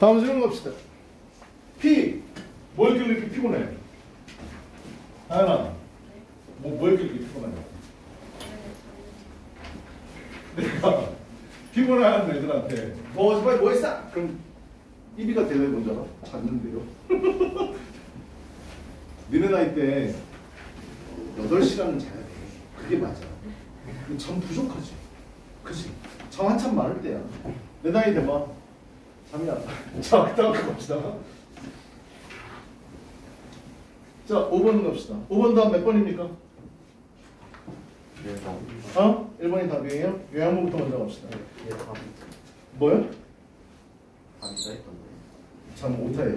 다음 질문 갑시다. P. 뭐 했길래 이렇게 피곤해? 하연아. 뭐 했길래 이렇게 피곤해? 내가 피곤해하는 애들한테 어젯밤에 뭐 했어? 그럼 삐비가 대답이 뭔지 알아? 잤는데요. 니네 나이 때 8시간은 자야 돼. 그게 맞아. 잠 부족하지. 그치? 잠 한참 많을 때야. 내 나이 돼봐. 잠이 안 나. 자, 그다음 갑시다. 자, 5번 갑시다. 5번 다음 몇 번입니까? 1번이 답이에요? 요양문부터 먼저 갑시다. 뭐요? 참 오타예요.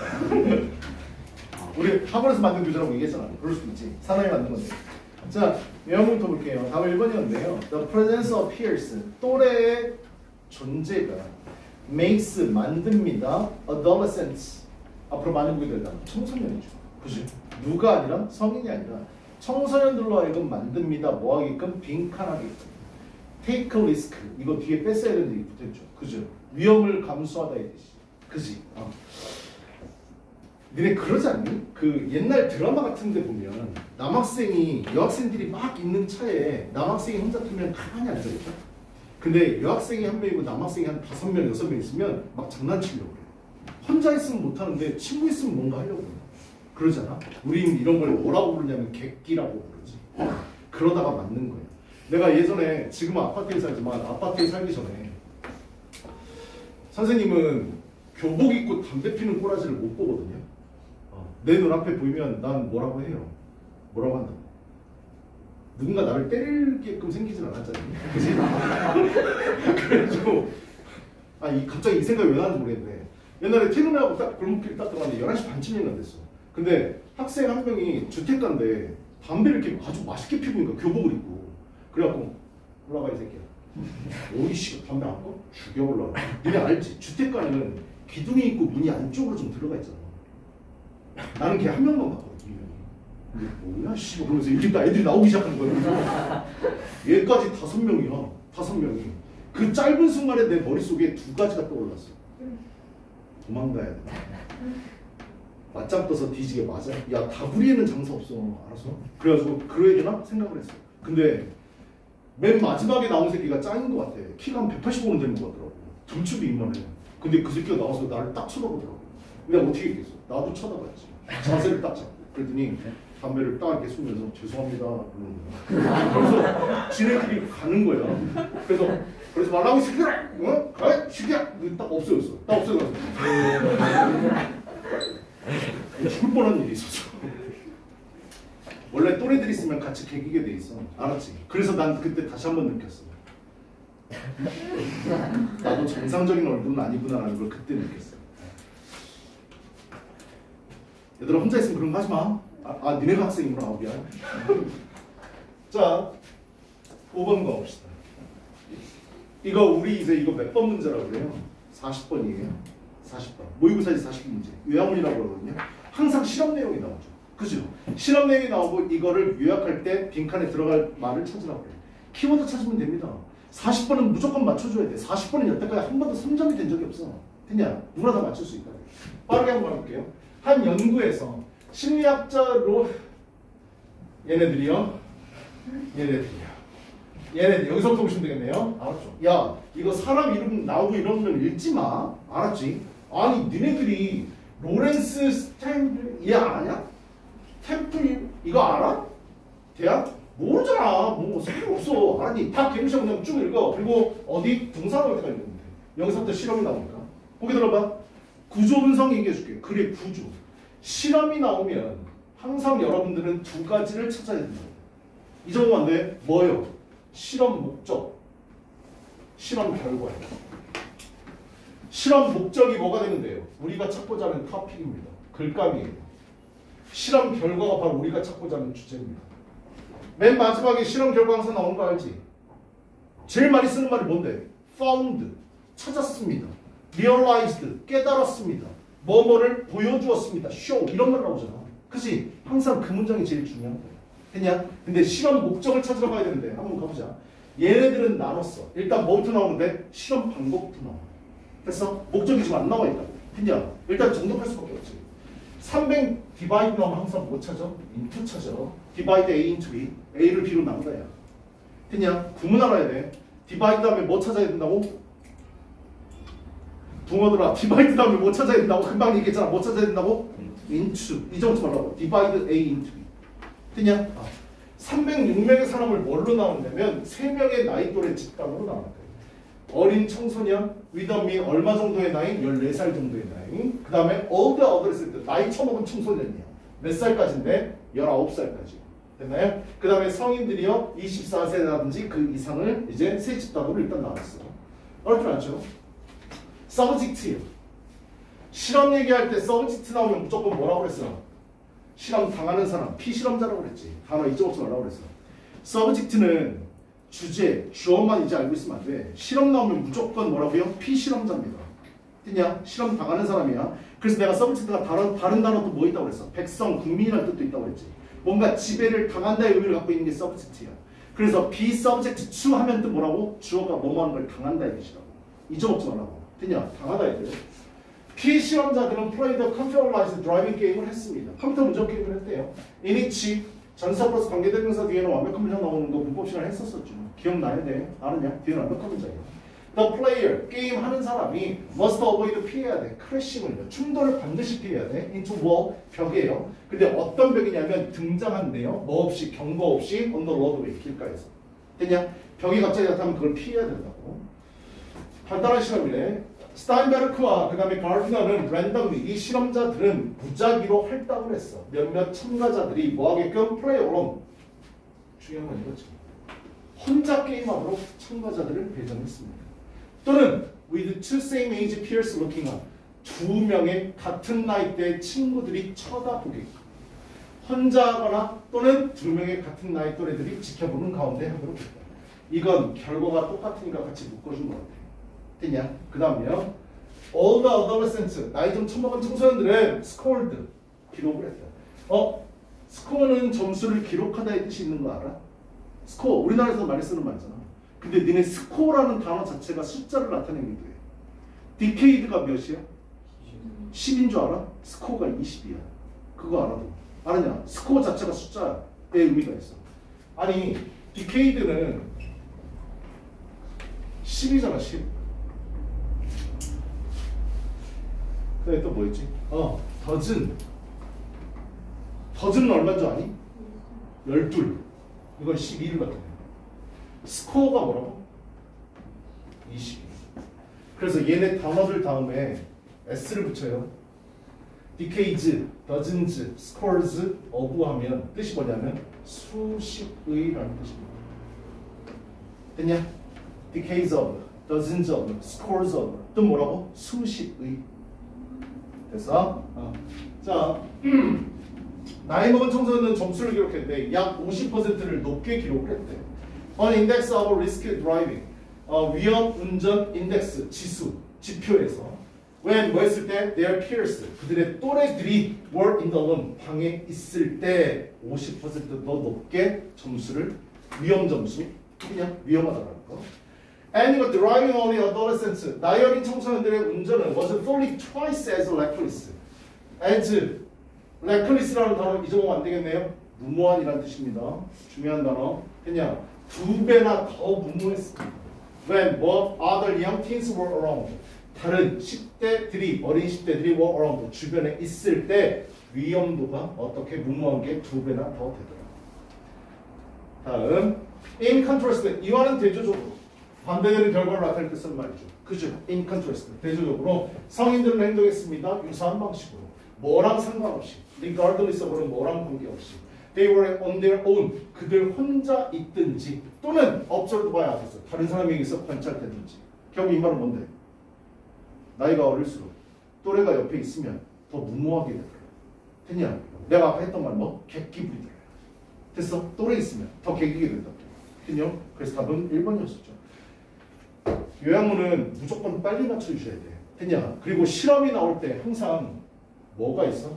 우리 학원에서 만든 교재라고 얘기했잖아. 그럴 수도 있지. 사람이 만든 건데. 자, 요양문부터 볼게요. 답은 1번이었는데요. The presence of peers, 또래의 존재가 makes, 만듭니다. adolescents, 앞으로 많이 보게 될 단어, 청소년이죠. 그지? 누가 아니라 성인이 아니라 청소년들로 하여금 만듭니다. 뭐 하게끔? 빈칸하게끔. take a risk. 이거 뒤에 뺐어야 되는데 이게 붙어있죠. 그죠? 위험을 감수하다 이 뜻이. 그지? 니네 그러지 않니? 그 옛날 드라마 같은 데 보면 남학생이 여학생들이 막 있는 차에 남학생이 혼자 타면 가만히 앉아있죠. 근데 여학생이 한 명이고 남학생이 한 5명, 6명 있으면 막 장난치려고 해요. 혼자 있으면 못하는데 친구 있으면 뭔가 하려고 해요. 그러잖아? 우린 이런 걸 뭐라고 부르냐면 객기라고 부르지. 그러다가 맞는 거예요. 내가 예전에 지금은 아파트에 살지만 아파트에 살기 전에 선생님은 교복 입고 담배 피는 꼬라지를 못 보거든요. 내 눈앞에 보이면 난 뭐라고 해요. 뭐라고 한다. 누군가 나를 때리게끔 생기진 않았잖아요. 그치? 그래가지고 갑자기 이 생각이 왜 나는지 모르겠는데 옛날에 퇴근하고 딱 골목길 딱 들어갔는데 11시 반쯤이나 됐어. 근데 학생 한 명이 주택가인데 담배를 이렇게 아주 맛있게 피고 있는 거야. 교복을 입고. 그래갖고 올라가 이 새끼야. 오이씨가 담배 안 꺼? 죽여올라. 니네 알지? 주택가는 기둥이 있고 문이 안쪽으로 좀 들어가 있잖아. 나는 걔 한 명만 봤거든. 근데 뭐야 씨 그러면서 이렇게 애들이 나오기 시작하는 거야. 얘까지 5명이야. 5명이. 그 짧은 순간에 내 머릿속에 2가지가 떠올랐어. 도망가야 돼. 맞짱 떠서 뒤지게 맞아. 야 다구리에는 장사 없어. 알았어? 그래가지고 그래야 되나 생각을 했어. 근데 맨 마지막에 나온 새끼가 짱인 것 같아. 키가 한 185는 되는 것 같더라고. 등치도 이만해. 근데 그 새끼가 나와서 나를 딱 쳐다보더라고. 내가 어떻게 했겠어? 나도 쳐다봤지. 자세를 딱 잡고. 그랬더니 담배를 딱 이렇게 쏘면서 죄송합니다. 그래서 지네들이 가는 거야. 그래서 말라고 새끼야! 어? 가! 새끼야! 딱 없어졌어. 딱 없어졌어. 죽을 뻔한 일이 있었어. 원래 또래들 있으면 같이 개기게 돼 있어. 알았지? 그래서 난 그때 다시 한번 느꼈어. 나도 정상적인 얼굴은 아니구나라는 걸 그때 느꼈어. 얘들아 혼자 있으면 그런 거 하지 마. 니네가 학생이구나. 미안. 자, 5번 가봅시다. 이거 우리 이제 이거 몇 번 문제라고 그래요? 40번이에요. 40번. 모의고사지 40문제. 요약문이라고 그러거든요. 항상 실험 내용이 나오죠. 그죠? 실험 내용이 나오고 이거를 요약할 때 빈칸에 들어갈 말을 찾으라고 해요. 키워드 찾으면 됩니다. 40번은 무조건 맞춰줘야 돼. 40번은 여태까지 한 번도 3점이 된 적이 없어. 됐냐? 누구나 다 맞출 수 있다. 빠르게 한번 해볼게요. 한 연구에서 심리학자로 얘네들 여기서부터 보시면 되겠네요. 알았죠? 야 이거 사람 이름 나오고 이러면 읽지 마. 알았지? 아니 니네들이 로렌스 스탠플 얘 아냐? 템플 이거 알아? 대학? 모르잖아. 뭐 쓸모없어. 아니 다 개념시험 그냥 쭉 읽어. 그리고 어디 동사로 때가 있는데 여기서부터 실험이 나오니까 거기 들어봐. 구조 분석 얘기해줄게. 그래 구조. 실험이 나오면 항상 여러분들은 2가지를 찾아야 된다. 이 정도면 안 돼? 뭐요? 실험 목적, 실험 결과예요. 실험 목적이 뭐가 되면 돼요? 우리가 찾고자 하는 토픽입니다. 글감이에요. 실험 결과가 바로 우리가 찾고자 하는 주제입니다. 맨 마지막에 실험 결과 항상 나오는 거 알지? 제일 많이 쓰는 말이 뭔데? found, 찾았습니다. realized, 깨달았습니다. 뭐뭐를 보여주었습니다. show, 이런 말 나오잖아. 그치? 항상 그 문장이 제일 중요한 거야. 됐냐? 근데 실험 목적을 찾으러 가야 되는데 한번 가보자. 얘네들은 나눴어. 일단 뭐부터 나오는데? 실험 방법부터 나와. 됐어? 목적이 지금 안 나와 있다. 그냥 일단 정독할 수밖에 없지. 300 디바이드 나오면 항상 뭐 찾아? 인투 찾아. 디바이드 A 인투 B. A를 B로 나눈다야. 그냥 구문 알아야 돼. 디바이드 다음에 뭐 찾아야 된다고? 붕어들아, 디바이드 다음에 뭐 찾아야 된다고? 금방 얘기했잖아. 뭐 찾아야 된다고? 인투. 잊어먹지 말라고. 디바이드 A 인투 B. 그냥 306명의 사람을 뭘로 나눈다면 3명의 나이 또래 집단으로 나눈다. 어린 청소년, 위덤이 얼마 정도의 나이? 14살 정도의 나이. 그 다음에 older adolescent, 나이 처먹은 청소년이야. 몇 살까지인데? 19살까지. 됐나요? 그 다음에 성인들이요 24세라든지 그 이상을 이제 세 집단으로 일단 나눴어. 어렵지 않죠? subject예요. 실험 얘기할 때 subject 나오면 무조건 뭐라고 그랬어? 실험 당하는 사람, 피실험자라고 그랬지. 단어 잊어먹지 말라고 그랬어. subject는 주제, 주어만 이제 알고 있으면 안 돼. 실험 나오면 무조건 뭐라고요? 피실험자입니다. 그냥 실험 당하는 사람이야. 그래서 내가 subject가 다른 단어 또 뭐 있다고 그랬어? 백성, 국민이라는 뜻도 있다고 그랬지. 뭔가 지배를 당한다의 의미를 갖고 있는 게 subject야. 그래서 be subject to 하면 또 뭐라고? 주어가 뭐뭐 하는 걸 당한다의 뜻이라고. 잊어먹지 말라고. 그냥 당하다의 뜻. 피실험자들은 played a computerized driving 게임을 했습니다. 컴퓨터 운전 게임을 했대요. in which 전사 플러스 관계대명사 뒤에는 완벽한 문장 나오는 거 문법 시간에 했었었죠. 기억나야 돼. 아느냐? 뒤에는 완벽한 문장이야. The player, 게임 하는 사람이 must avoid 피해야 돼. 크래싱을, 충돌을 반드시 피해야 돼. into wall, 벽이에요. 근데 어떤 벽이냐면 등장한대요. 뭐 없이, 경고 없이 on the roadway, 길가에서. 됐냐? 벽이 갑자기 나타나면 그걸 피해야 된다고. 간단한 실험이래. 스타인베르크와 그 다음에 가르트너는 랜덤리, 이 실험자들은 무작위로 활동을 했어. 몇몇 참가자들이 뭐 하게끔 play alone. 중요한 건 이거지. 혼자 게임하도록 참가자들을 배정했습니다. 또는 with two same age peers looking on. 두 명의 같은 나이대 친구들이 쳐다보게끔. 혼자 하거나 또는 두 명의 같은 나이 또래들이 지켜보는 가운데 하도록 했다. 이건 결과가 똑같으니까 같이 묶어준 것 같아. 됐냐? 그 다음에요. All the adolescents, 나이 좀 처먹은 청소년들은 scored, 기록을 했다. 스코어는 점수를 기록하다의 뜻이 있는 거 알아? 스코어, 우리나라에서 많이 쓰는 말이잖아. 근데 니네 스코어라는 단어 자체가 숫자를 나타내기도 해. 디케이드가 몇이야? 10인 줄 알아? 스코어가 20이야. 그거 알아도. 아느냐? 스코어 자체가 숫자의 의미가 있어. 아니, 디케이드는 10이잖아, 10. 그다음에 또 뭐 있지? 더즌은 얼마인 줄 아니? 12. 이건 12를 같은 스코어가 뭐라고? 20. 그래서 얘네 단어들 다음에 s를 붙여요. decades, dozens, scores, of 하면 뜻이 뭐냐면 수십의라는 뜻입니다. 됐냐? decades of, dozens of, scores of 또 뭐라고? 수십의. 됐어? 자, 나이 먹은 청소년은 점수를 기록했는데 약 50%를 높게 기록을 했대. On index of risk driving, 위험 운전 인덱스 지수 지표에서 when 뭐 했을 때 their peers 그들의 또래들이 were in the room 방에 있을 때 50% 더 높게 점수를 위험 점수 그냥 위험하다라는 거. And the driving only adolescents 나이 어린 청소년들의 운전은 was fully twice as reckless as reckless라는 단어 잊어먹으면 안 되겠네요. 무모한이라는 뜻입니다. 중요한 단어. 그냥 2배나 더 무모했습니다. When more other young teens were around. 다른 10대들이 어린 10대들이 were around 주변에 있을 때 위험도가 어떻게 무모한 게 2배나 더 되더라. 다음 in contrast 이와는 대조적으로 반대되는 결과를 나타낼 때 쓰는 말이죠. 그죠? in contrast 대조적으로 성인들은 행동했습니다. 유사한 방식으로 뭐랑 상관없이 regardless of는 뭐랑 관계없이 they were on their own 그들 혼자 있든지 또는 observed by others 다른 사람에게서 관찰되든지 결국 이 말은 뭔데? 나이가 어릴수록 또래가 옆에 있으면 더 무모하게 되더라. 됐냐? 내가 아까 했던 말 뭐? 객기 부리더라. 됐어? 또래 있으면 더 개기게 된다. 됐냐? 그래서 답은 1번이었었죠. 요약문은 무조건 빨리 맞춰주셔야 돼. 됐냐? 그리고 실험이 나올 때 항상 뭐가 있어?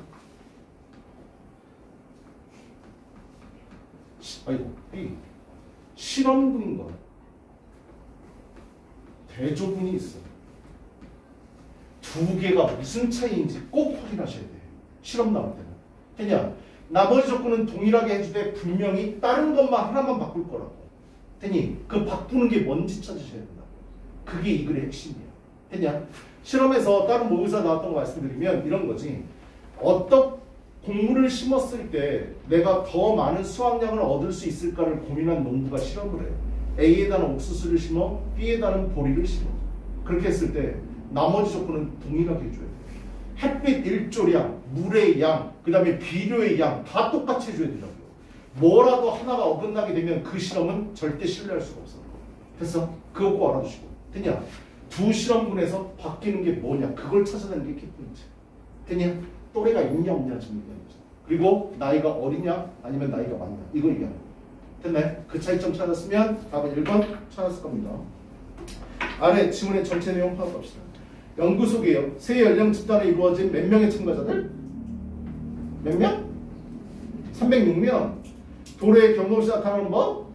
B. 실험 근거. 대조문이 있어. 두 개가 무슨 차이인지 꼭 확인하셔야 돼. 시험 나올 때는. 되냐? 나머지 조건은 동일하게 해주되 분명히 다른 것만 하나만 바꿀 거라고. 되니? 그 바꾸는 게 뭔지 찾으셔야 된다. 그게 이 글의 핵심이야. 되냐? 실험에서 다른 모의고사 나왔던 거 말씀드리면 이런 거지. 어떤 곡물을 심었을 때 내가 더 많은 수확량을 얻을 수 있을까를 고민한 농부가 실험을 해요. A에다는 옥수수를 심어 B에다는 보리를 심어. 그렇게 했을 때 나머지 조건은 동일하게 해줘야 돼. 햇빛 일조량, 물의 양, 그 다음에 비료의 양 다 똑같이 해줘야 되더라고요. 뭐라도 하나가 어긋나게 되면 그 실험은 절대 신뢰할 수가 없어. 됐어? 그거 꼭 알아두시고. 됐냐? 두 실험군에서 바뀌는 게 뭐냐? 그걸 찾아내는 게 키포인트. 됐냐? 또래가 있냐 없냐 지금 얘기하는 거죠. 그리고 나이가 어리냐 아니면 나이가 많냐 이거 얘기하는 거예요. 됐나요? 그 차이점 찾았으면 답은 1번 찾았을 겁니다. 아래 지문의 전체 내용 파악합시다. 연구소개요. 세 연령 집단에 이루어진 몇 명의 참가자들? 몇 명? 306명. 도래의 경로시 나타나는 뭐?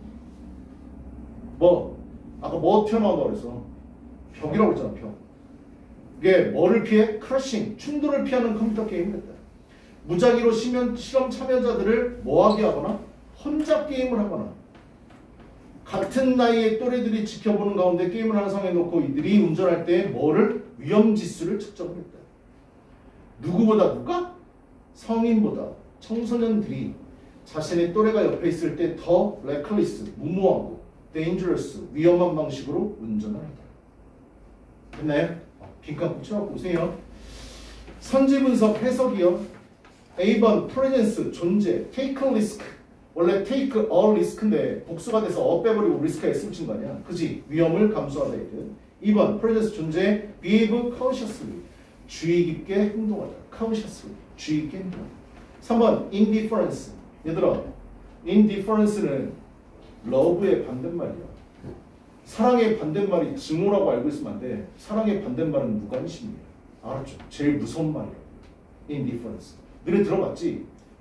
아까 뭐 튀어나온다고 그랬어? 벽이라고 했잖아. 벽. 이게 뭐를 피해? 크러싱, 충돌을 피하는 컴퓨터 게임을 했다. 무작위로 실험 참여자들을 뭐하게 하거나 혼자 게임을 하거나 같은 나이의 또래들이 지켜보는 가운데 게임을 하는 상황에 놓고 이들이 운전할 때 뭐를? 위험지수를 측정을 했다. 누구보다 누가? 성인보다 청소년들이 자신의 또래가 옆에 있을 때 더 레클리스, 무모하고 dangerous, 위험한 방식으로 운전을 한다. 됐나요? 빈칸 꼭 채워갖고 오세요. 선지 분석 해석이요. A번 presence, 존재, take a risk. 원래 take a risk인데 복수가 돼서 빼버리고 risk에 S 붙인 거 아니야. 그지? 위험을 감수하다 이든. 2번 presence, 존재, behave cautiously. 주의 깊게 행동하다. cautiously. 주의 깊게 행동하다. 3번 indifference. 얘들아, indifference는 love의 반대말이야. 사랑의 반대말이 증오라고 알고 있으면 안 돼. 사랑의 반대말은 무관심이야. 알았죠? 제일 무서운 말이야. indifference. 너네 들어봤지?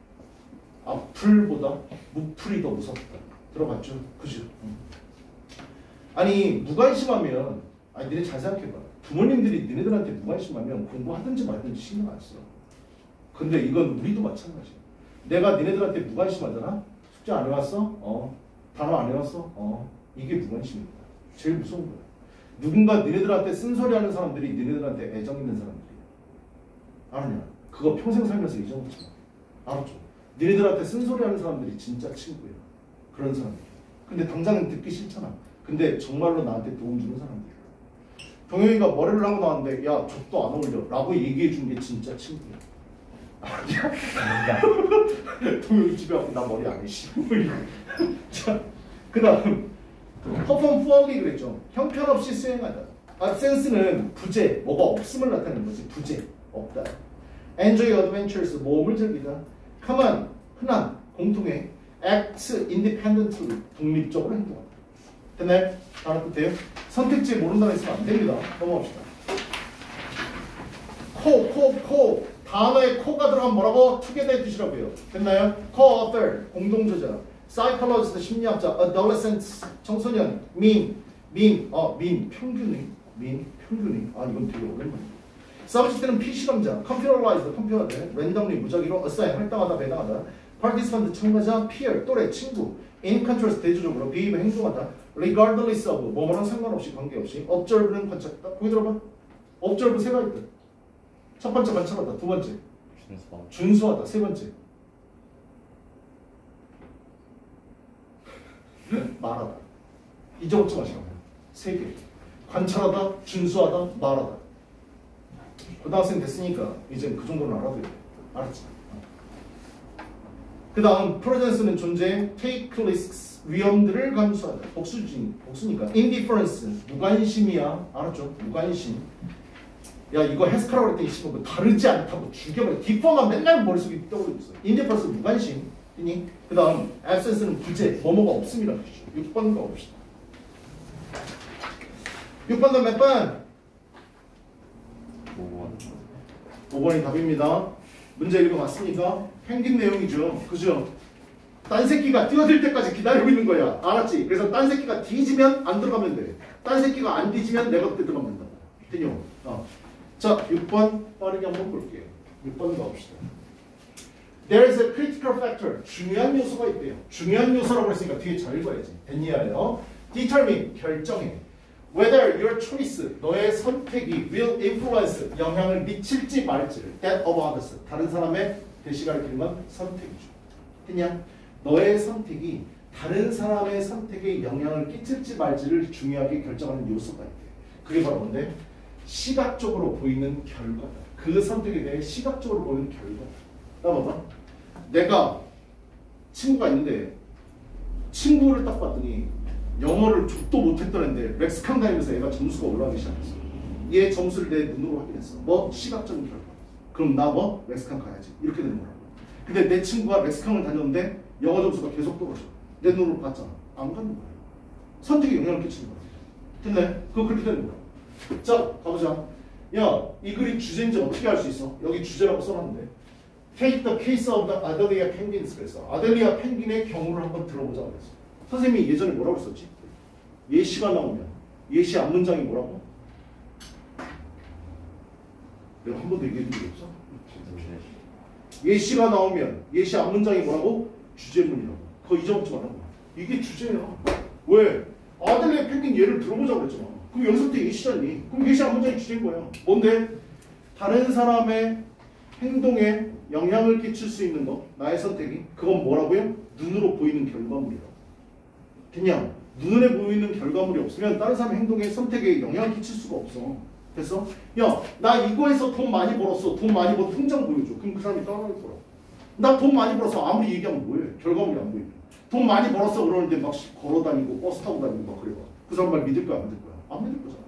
악플보다 무플이 더 무섭다. 들어봤죠? 그죠? 아니 무관심하면 아니 너네 잘 생각해봐. 부모님들이 너네들한테 무관심하면 공부하든지 말든지 신경 안 써. 근데 이건 우리도 마찬가지야. 내가 너네들한테 무관심하잖아? 숙제 안 해왔어? 단어 안 해왔어? 이게 무관심입니다. 제일 무서운 거야. 누군가 너네들한테 쓴소리하는 사람들이 너네들한테 애정 있는 사람들이야. 알았냐? 그거 평생 살면서 잊어먹지 마. 알았죠? 너네들한테 쓴소리하는 사람들이 진짜 친구야. 그런 사람들. 근데 당장은 듣기 싫잖아. 근데 정말로 나한테 도움 주는 사람들이야. 동영이가 머리를 하고 나왔는데 야 족도 안 어울려 라고 얘기해 준 게 진짜 친구야. 아니야? 동영이 집에 와서 나 머리 안 해. 자, 그 다음 퍼폼 푸얼리 그랬죠. 형편없이 수행하다. absence는 부재, 뭐가 없음을 나타내는 거지. 부재, 없다. enjoy adventures, 모험을 즐기다. common, 흔한, 공통의. act independently, 독립적으로 행동하다. 됐나요? 하나 끝에요. 선택지 모른다고 했으면 안 됩니다. 넘어갑시다. 코. 단어에 코가 들어가면 뭐라고? together 뜻이라고요. 됐나요? co-author, 공동저자. psychologist, 심리학자. adolescent, 청소년. mean, 평균이. 이건 되게 오랜만이야. subject는 피실험자. computerized, 컴퓨터들. randomly, 무작위로. assign, 할당하다, 배당하다. participant, 참가자. peer, 또래, 친구. in contrast, 대조적으로. behave, 행동하다. regardless of, 뭐뭐랑 상관없이, 관계없이. observe는 관찰했다. 거기 들어봐. observe 세 가지 있다. 첫 번째 관찰하다. 두 번째 준수하다. 세 번째 말하다. 잊어먹지 마시라고. 세 개. 관찰하다, 준수하다, 말하다. 고등학생 됐으니까 이제 그 정도는 알아도 돼. 알았지? 그 다음 presence는 존재, take risks, 위험들을 감수하다. 복수니까. indifference, 무관심이야. 알았죠? 무관심. 야 이거 해석하라고 그랬더니 씨발 뭐 다르지 않다고 죽여버려. 디퍼만 맨날 머릿속에 떠오르고 있어. indifference 무관심. 그 다음 absence는 부재, 뭐뭐가 없음이라는 뜻이죠. 6번 가봅시다. 6번은 몇 번? 5번이 답입니다. 문제 읽어봤습니까? 펭귄 내용이죠. 그죠? 딴 새끼가 뛰어들 때까지 기다리고 있는 거야. 알았지? 그래서 딴 새끼가 뒤지면 안 들어가면 돼. 딴 새끼가 안 뒤지면 내가 그때 들어가면 된다. 됐냐? 자, 6번 빠르게 한번 볼게요. 6번 가봅시다. There is a critical factor. 중요한 요소가 있대요. 중요한 요소라고 했으니까 뒤에 잘 읽어야지. 됐니야래요. Determine. 결정해. Whether your choice. 너의 선택이 will influence. 영향을 미칠지 말지를. That of others. 다른 사람의 대시 가리키는 건 선택이죠. 됐냐? 너의 선택이 다른 사람의 선택에 영향을 끼칠지 말지를 중요하게 결정하는 요소가 있대. 그게 바로 뭔데? 시각적으로 보이는 결과다. 그 선택에 대해 시각적으로 보이는 결과다. 나 봐봐. 내가 친구가 있는데 친구를 딱 봤더니 영어를 족도 못했던 애인데 렉스칸 다니면서 얘가 점수가 올라가기 시작했어. 얘 점수를 내 눈으로 확인했어. 뭐? 시각적인 결과. 그럼 나 뭐? 렉스칸 가야지. 이렇게 되는 거라고. 근데 내 친구가 렉스칸을 다녔는데 영어 점수가 계속 떨어져. 내 눈으로 봤잖아. 안 가는 거야. 선택에 영향을 끼치는 거야. 됐네? 그거 그렇게 되는 거야. 자, 가보자. 야, 이 글이 주제인지 어떻게 알 수 있어? 여기 주제라고 써놨는데 Take the case of the Adelia penguins. 그래서 아델리아 펭귄의 경우를 한번 들어보자 그랬어. 선생님이 예전에 뭐라고 했었지? 예시가 나오면 예시 앞문장이 뭐라고? 내가 한 번도 얘기해 준 적이 없어? 예시가 나오면 예시 앞문장이 뭐라고? 주제문이라고. 그거 잊어먹지 말라고. 이게 주제야. 왜? 아델리아 펭귄 예를 들어보자고 그랬잖아. 그럼 여기서 때 예시잖니. 그럼 예시 앞문장이 주제인 거야. 뭔데? 다른 사람의 행동에 영향을 끼칠 수 있는 거, 나의 선택이. 그건 뭐라고요? 눈으로 보이는 결과물이라고. 그냥 눈에 보이는 결과물이 없으면 다른 사람의 행동에 선택에 영향을 끼칠 수가 없어. 됐어? 야, 나 이거에서 돈 많이 벌었어. 돈 많이 벌어. 통장 보여줘. 그럼 그 사람이 따라할 거라. 나 돈 많이 벌어서 아무리 얘기하면 뭐해? 결과물이 안 보이고. 돈 많이 벌었어 그러는데 막 걸어 다니고 버스 타고 다니고 막 그래 봐. 그 사람 말 믿을 거야 안 믿을 거야? 안 믿을 거잖아.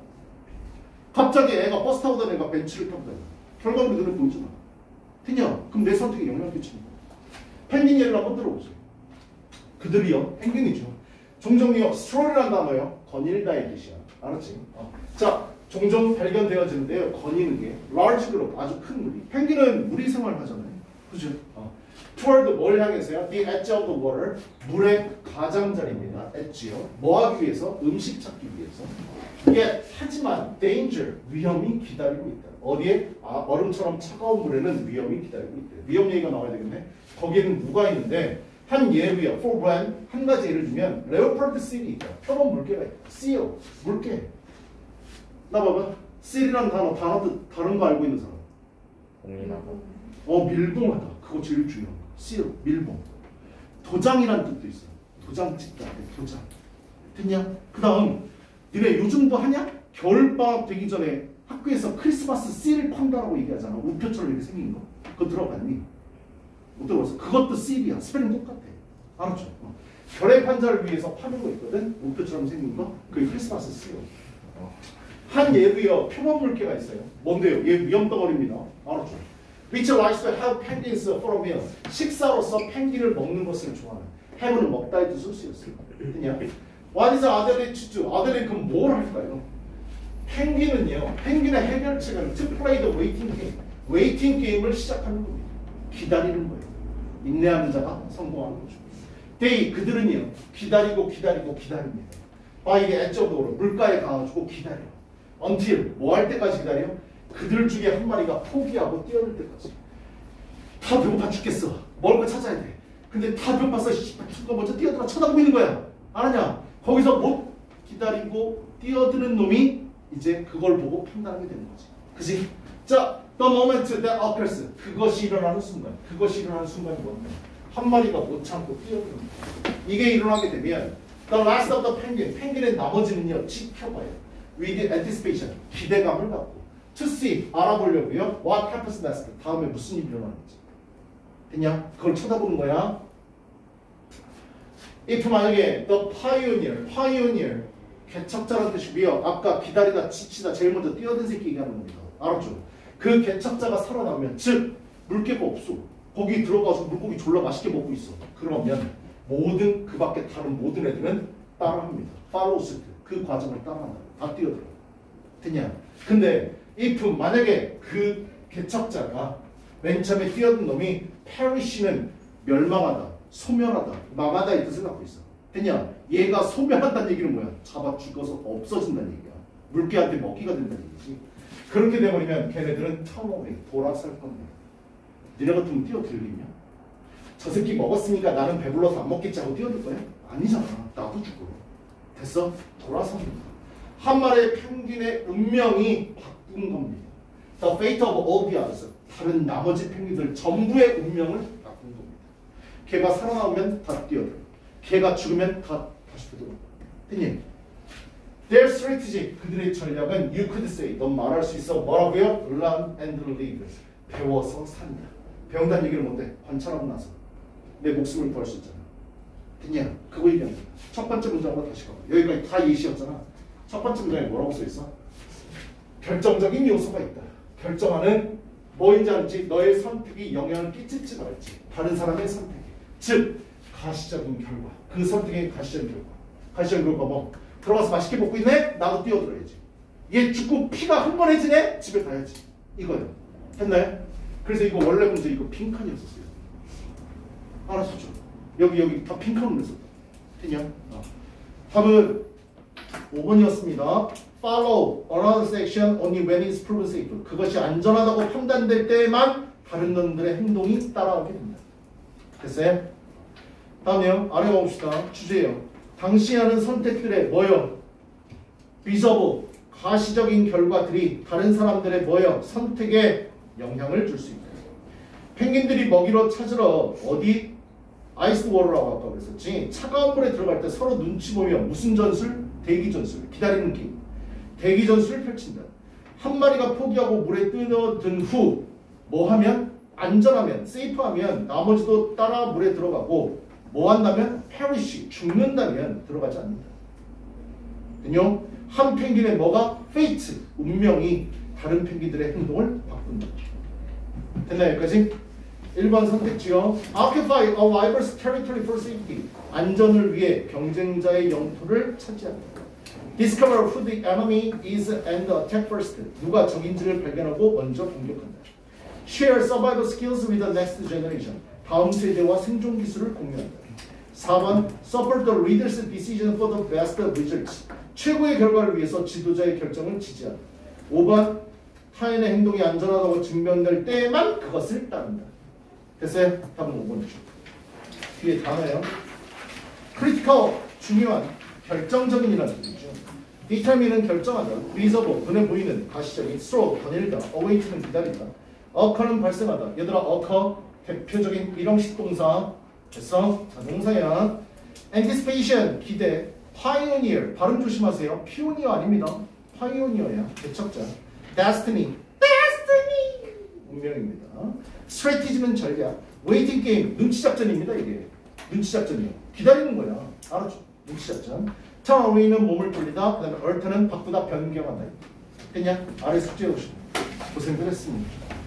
갑자기 애가 버스 타고 다니는 애가 벤츠를 타고 다니고. 결과물이 눈에 보이잖아. 그냥 그럼 내 선택에 영향을 끼치는 거야. 펭귄 예를 한번 들어보세요. 그들이요. 펭귄이죠. 종종이요. 스트롤이라는 단어요. 거닐다의 뜻이야. 알았지? 자, 종종 발견되어지는데요. 거니는 게 large group, 아주 큰 무리. 펭귄은 무리 생활을 하잖아요. 그죠? toward 뭘 향해서요? The edge of the water. 물의 가장자리입니다. edge요. 뭐 하기 위해서? 음식 찾기 위해서. 이게 하지만 danger, 위험이 기다리고 있다. 어디에? 얼음처럼 차가운 물에는 위험이 기다리고 있다. 위험 얘기가 나와야 되겠네. 거기에는 누가 있는데 한 예로요. for when 한 가지 예를 들면 leopard seal이 있다. 표범 물개가 있다. seal, 물개. 나 봐봐. seal이라는 단어 뜻 다른 거 알고 있는 사람. 공인하고. 밀봉하다. 그거 제일 중요한 거. seal, 밀봉. 도장이라는 뜻도 있어. 도장 찍다. 도장. 됐냐? 그 다음 너네 요즘도 하냐? 겨울방학 되기 전에 학교에서 크리스마스 씨를 판다라고 얘기하잖아. 우표처럼 이렇게 생긴 거. 그거 들어봤니? 못 들어봤어. 그것도 씨이야. 스펠링 똑같아. 알았죠? 결의 판자를 위해서 파는 거 있거든? 우표처럼 생긴 거. 그게 크리스마스 씨요. 한 예로요. 표범 물개가 있어요. 뭔데요? 얘 위험덩어리입니다. 알았죠? Which likes to have penguins for a meal. 식사로서 펭귄을 먹는 것을 좋아하는. have는 먹다의 뜻을 쓰였어요. 그냥 What is Adelie to do? 아델리 그럼 뭘 할까요? 펭귄은요. 펭귄의 해결책은 to play the waiting game. 웨이팅 게임을 시작하는 겁니다. 기다리는 거예요. 인내하는 자가 성공하는 거죠. They, 그들은요. 기다리고 기다립니다. By the edge of the water. 물가에 가가지고 기다려. Until, 뭐 할 때까지 기다려? 그들 중에 한 마리가 포기하고 뛰어들 때까지. 다 배고파 죽겠어. 먹을 거 찾아야 돼. 근데 다 배고파서 순간 먼저 뛰어들어 쳐다보고 있는 거야. 알았냐? 거기서 못 기다리고 뛰어드는 놈이 이제 그걸 보고 판단하게 되는 거지. 그지? 자, the moment that occurs. 그것이 일어나는 순간. 그것이 일어나는 순간이 뭔데? 한 마리가 못 참고 뛰어드는 거야. 이게 일어나게 되면 the last of the penguin. 펭귄의 나머지는요. 지켜봐요. with anticipation. 기대감을 갖고 to see. 알아보려고요. what happens next. 다음에 무슨 일이 일어나는지. 그냥 그걸 쳐다보는 거야. if 만약에 the pioneer 개척자라는 뜻이고요. 아까 기다리다 지치다 제일 먼저 뛰어든 새끼 얘기하는 겁니다. 알았죠? 그 개척자가 살아나면 즉 물개가 없어. 거기 들어가서 물고기 졸라 맛있게 먹고 있어. 그러면 모든 그 밖에 다른 모든 애들은 따라합니다. follows 그 과정을 따라한다. 다 뛰어들어. 됐냐? 근데 if 만약에 그 개척자가 맨 처음에 뛰어든 놈이 perish는 멸망하다, 소멸하다, 망하다 이 뜻을 갖고 있어. 됐냐? 얘가 소멸한다는 얘기는 뭐야? 잡아 죽어서 없어진다는 얘기야. 물개한테 먹이가 된다는 얘기지. 그렇게 돼버리면 걔네들은 턴오웨이, 돌아설 겁니다. 니네 같으면 뛰어들겠냐? 저 새끼 먹었으니까 나는 배불러서 안 먹겠지 하고 뛰어들 거야? 아니잖아. 나도 죽어. 됐어? 돌아섭니다. 한 마리의 펭귄의 운명이 바꾼 겁니다. The fate of all the others. 다른 나머지 펭귄들 전부의 운명을 바꾼 겁니다. 걔가 살아나오면 다 뛰어들어. 걔가 죽으면 다 다시 되돌아. 됐니? Their strategy. 그들의 전략은 you could say. 넌 말할 수 있어. 뭐라고요? Learn and live. 배워서 산다. 배운다는 얘기를 뭔데? 관찰하고 나서 내 목숨을 구할 수 있잖아. 됐냐? 그거 얘기하는 거야. 첫 번째 문장으로 다시 가봐. 여기까지 다 예시였잖아. 첫 번째 문장에 뭐라고 써있어? 결정적인 요소가 있다. 결정하는 뭐인지 알지? 너의 선택이 영향을 끼칠지 말지. 다른 사람의 선택이. 즉 가시적인 결과. 그 선택의 가시적인 결과. 가시적인 결과 뭐? 들어가서 맛있게 먹고 있네? 나도 뛰어들어야지. 얘 죽고 피가 흥건해지네? 집에 가야지. 이거예요. 됐나요? 그래서 이거 원래 문제 이거 빈칸이었었어요. 알았었죠? 여기 다 빈칸으로 했었다. 됐냐? 답은 5번이었습니다. Follow another section only when it's proven safe. 그것이 안전하다고 판단될 때만 다른 놈들의 행동이 따라오게 됩니다. 됐어요? 다음에요. 아래 가봅시다. 주제예요. 당신이 하는 선택들의 뭐요? 비서브, 가시적인 결과들이 다른 사람들의 뭐요? 선택에 영향을 줄 수 있다. 펭귄들이 먹이로 찾으러 어디? 아이스 워러라고 아까 그랬었지. 차가운 물에 들어갈 때 서로 눈치 보며 무슨 전술? 대기 전술. 기다리는 게임. 대기 전술을 펼친다. 한 마리가 포기하고 물에 뛰어든 후 뭐 하면? 안전하면, 세이프하면 나머지도 따라 물에 들어가고 뭐 한다면? perish, 죽는다면 들어가지 않는다. 그죠? 한 펭귄의 뭐가? fate, 운명이 다른 펭귄들의 행동을 바꾼다. 됐나요? 여기까지? 1번 선택지요. Occupy a rival's territory for safety. 안전을 위해 경쟁자의 영토를 차지한다. Discover who the enemy is and attack first. 누가 적인지를 발견하고 먼저 공격한다. Share survival skills with the next generation. 다음 세대와 생존 기술을 공유한다. 4번 Support the leader's decision for the best results. 최고의 결과를 위해서 지도자의 결정을 지지한다. 5번 타인의 행동이 안전하다고 증명될 때만 그것을 따른다. 됐어요? 답은 5번이죠. 뒤에 단어예요. critical, 중요한, 결정적인이라는 뜻이죠. determine은 결정하다, reserve, 눈에 보이는, 가시적인, throw, 거닐다, await는 기다린다, occur는 발생하다. 얘들아, occur, 대표적인 일형식 동사. 됐어? 자, 동사야. anticipation, 기대, pioneer, 발음 조심하세요. pioneer 아닙니다. pioneer야, 개척자. destiny, 운명입니다. strategy는 전략. waiting game, 눈치 작전입니다. 이게 눈치 작전이에요. 기다리는 거야. 알았죠? 눈치 작전. turn away는 몸을 돌리다. 그 다음에 alter는 바꾸다, 변경하다. 됐냐? 아래 숙제 오시고 고생들 했습니다.